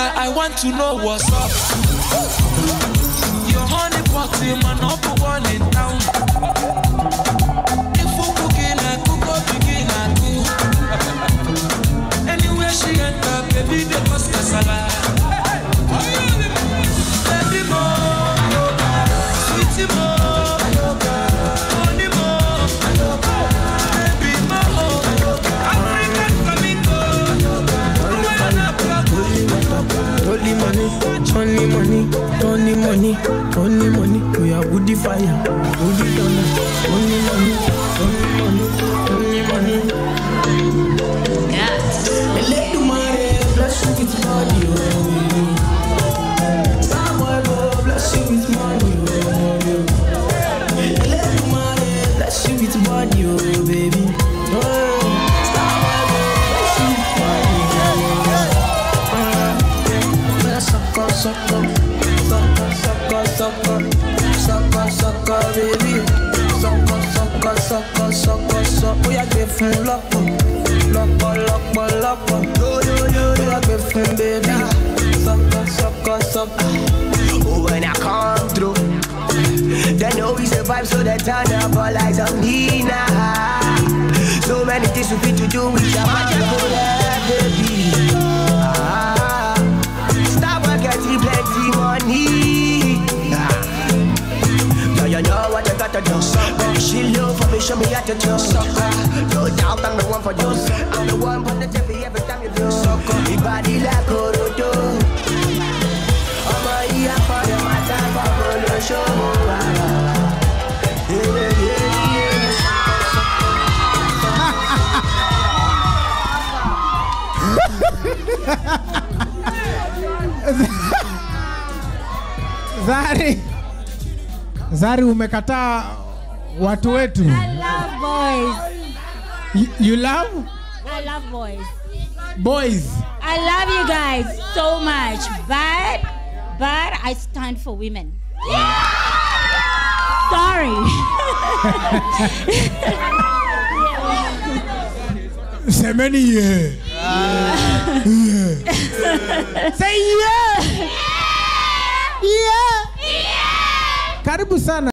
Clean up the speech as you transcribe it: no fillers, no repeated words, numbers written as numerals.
I want to know what's up. Your honey pot in my number one in town. If you cooking, I cook up begin and do. Anywhere she enter, baby, they cause casala. Baby more, sweetie more, honey more, baby more, African flamingo. Only money, only money, only money, only money. We are woody fire, woody thunder. Only money, only money, only money. Yes. Let the money bless you with money. Someone bless you with money. Let the money bless you with money, baby. Sucker, baby. Sucker. We are giving lock, we are giving baby. Sucker. Oh, when I come through, they know we survive, so they turn up all eyes on me now. So many things we fit to do with your magical baby. Stop getting plenty money. You know what I gotta do. She love for me, show me how to do. No doubt I'm the one for you. I'm the one for the TV every time you do. Your body like Orodo. I'm a here for the matter for the show. Zari umekataa watu wetu. I love boys. You love? I love boys. Boys. I love you guys so much, but I stand for women. Sorry. Semeni yeah. Say yeah. Yeah. Karibu sana.